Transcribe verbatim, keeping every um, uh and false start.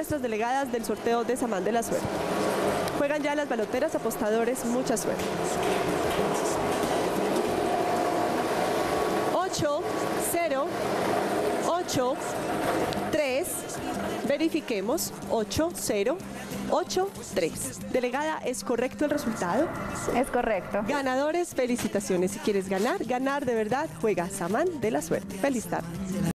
nuestras delegadas del sorteo de Samán de la Suerte. Juegan ya las baloteras, apostadores, mucha suerte. ocho, cero, ocho, tres, verifiquemos, ocho, cero, ocho, tres. Delegada, ¿es correcto el resultado? Es correcto. Ganadores, felicitaciones. Si quieres ganar, ganar de verdad, juega Samán de la Suerte. Feliz tarde.